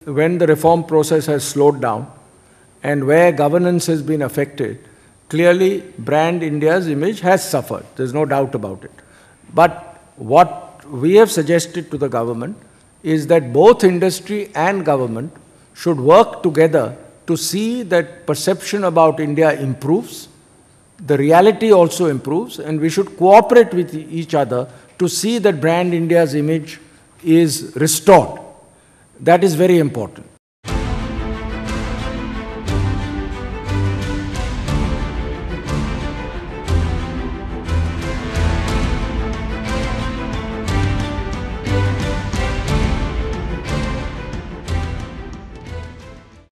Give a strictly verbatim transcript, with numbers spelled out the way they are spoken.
when the reform process has slowed down and where governance has been affected, clearly brand India's image has suffered. There's no doubt about it. But what we have suggested to the government is that both industry and government should work together to see that perception about India improves, the reality also improves, and we should cooperate with each other to see that brand India's image is restored. That is very important.